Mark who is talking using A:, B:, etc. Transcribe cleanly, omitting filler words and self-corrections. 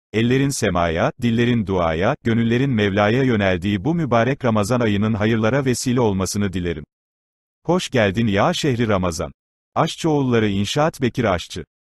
A: Ellerin semaya, dillerin duaya, gönüllerin Mevla'ya yöneldiği bu mübarek Ramazan ayının hayırlara vesile olmasını dilerim. Hoş geldin ya şehri Ramazan. Aşçıoğulları İnşaat Bekir Aşçı.